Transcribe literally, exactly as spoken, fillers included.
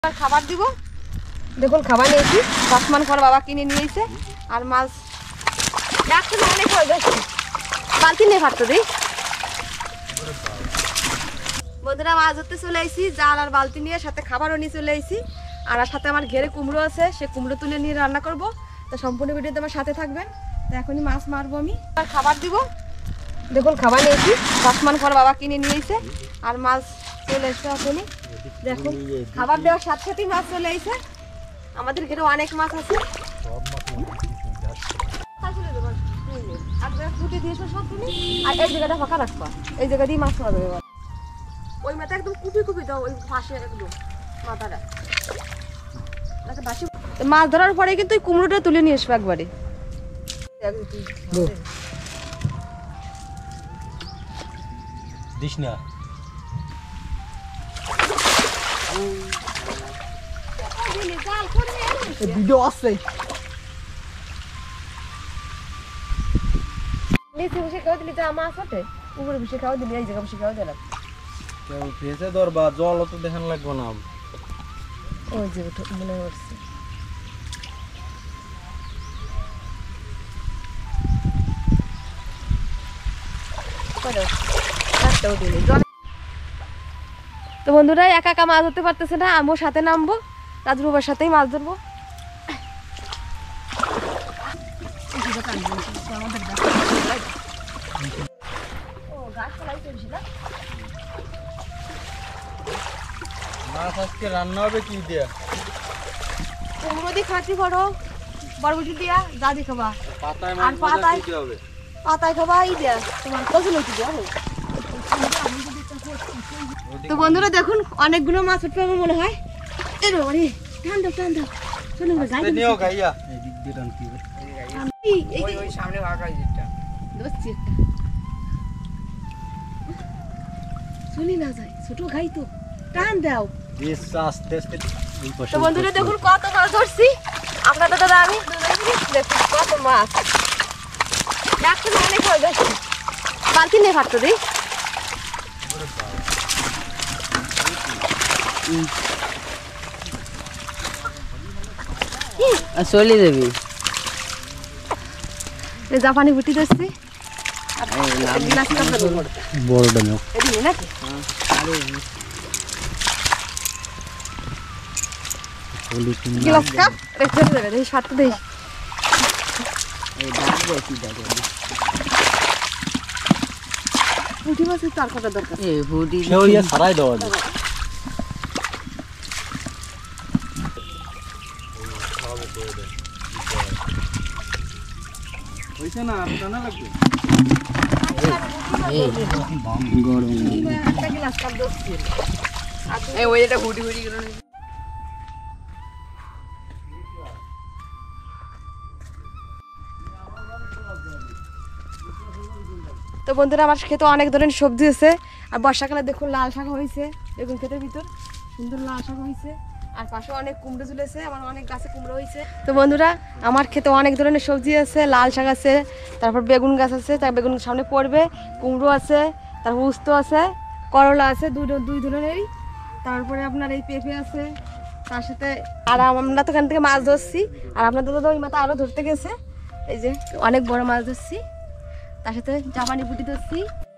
খাবার দিব। দেখুন খাবার নিয়েছি, পাঁচমান খাবার বাবা কিনে নিয়েছে। আর মাছ একসাথে অনেক হয়ে গেছে, বালতি নিয়ে ফাটতো দিই। বন্ধুরা মাছ ধরতে চলে এসেছি, জাল আর বালতি নিয়ে, সাথে খাবারও নিয়ে চলে এসেছি। আর সাথে আমার ঘেরে কুমড়ো আছে, সে কুমড়ো তুলে নিয়ে রান্না করব। তো সম্পূর্ণ ভিডিওতে আমার সাথে থাকবেন। তো এখনই মাছ মারবো আমি, আর খাবার দিব। দেখুন খাবার নিয়েছি, পাঁচমান খাবার বাবা কিনে নিয়েছে। আর মাছ চলে এসছে এখনই। দেখুন খাবার দেওয়ার সাথে সাথেই মাছ চলে এসেছে। আমাদের ঘেরে অনেক মাছ আছে। আর এই জায়গাটা ফাঁকা রাখবা, এই জায়গা দিয়ে মাছ মারা যাবে। ওই মাথা একদম কুপি কুপি দাও, ওই পাশে একদম মাথাটা। মাছ ধরার পরে কিন্তু ওই কুমড়োটা তুলে নিয়ে আসবো একবারে। দিস না ভিডিও আছে। নিচে বসে খাওয়া দিলি যা মাছ ওঠে, উপরে বসে খাওয়া দিলি, এই জায়গা বসে খাওয়া দিলাম। কেউ ফেসে ধরবা, জল তো দেখান লাগবো না। ওই যে মনে হচ্ছে তো বন্ধুরা একা একা মাছ ধরতে পারতেছে না, আমিও সাথে নামবো, রাজুর বাবার সাথেই মাছ ধরবো। মাছ আজকে রান্না হবে কি দিয়া? কুমড়ো দিয়ে খাঁটি করো, বরবটি দিয়া, যা দিয়ে খাবা। পাতায় আর পাতায় দিতে হবে, পাতায় খাবা এই দিয়া, তোমার কচুর লতি দিয়া। তো বন্ধুরা দেখুন অনেকগুলো মাছ উঠবে আমার মনে হয়। এর বাবারে ঠান্ডা ঠান্ডা চলুন যাই নিও গাইয়া। এই দিক দিয়ে টানতে হবে। ওই ওই সামনে ভাগা যেটা দোস্তি একটা চলি না যায়, ছোট গাই তো টান দাও। বেশ আস্তে আস্তে। তো বন্ধুরা দেখুন কত মাছ ধরছি, আপনাদের দাদা আমি দেখুন কত মাছ একসাথে অনেক হয়ে গেছে, বালতি নিয়ে ফাটতো দিই। চলে যাবি জাপানি বুটি ধরছি বড়টা নাকি গ্লাস কাপ রেখে দেবে, দেখি সাতটা দেখি পুঁটি মাছ তার কটা দরকার। সারাই দেওয়া যায়। হইছে না, টানা লাগবে। গরম একটা গ্লাস কাপ ধরছি। এই ওই এটা হুটি হুটি করে তো বন্ধুরা আমার খেতে অনেক ধরনের সবজি আছে। আর বর্ষাকালে দেখুন লাল শাক হয়েছে, বেগুন ক্ষেতের ভিতর সুন্দর লাল শাক হয়েছে। আর পাশে অনেক কুমড়ো ঝুলেছে, আমার অনেক গাছে কুমড়ো হয়েছে। তো বন্ধুরা আমার খেতে অনেক ধরনের সবজি আছে, লাল শাক আছে, তারপর বেগুন গাছ আছে, তার বেগুন সামনে পড়বে, কুমড়ো আছে, তারপর উস্ত আছে, করলা আছে, দুই দুই ধরনেরই। তারপরে আপনার এই পেঁপে আছে, তার সাথে আর আমরা তো এখান থেকে মাছ ধরছি। আর আপনাদের দাদা ওই মাথা আরও ধরতে গেছে, এই যে অনেক বড় মাছ ধরছি, তার সাথে জাপানি পুঁটি ধরছি।